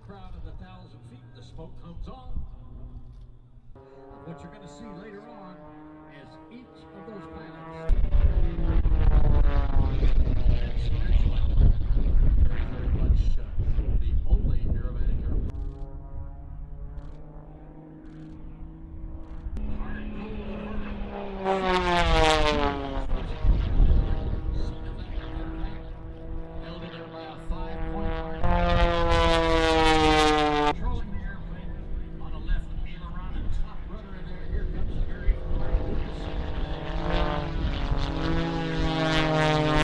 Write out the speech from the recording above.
crowd of the 1,000 feet, the smoke comes on. What you're going to see later on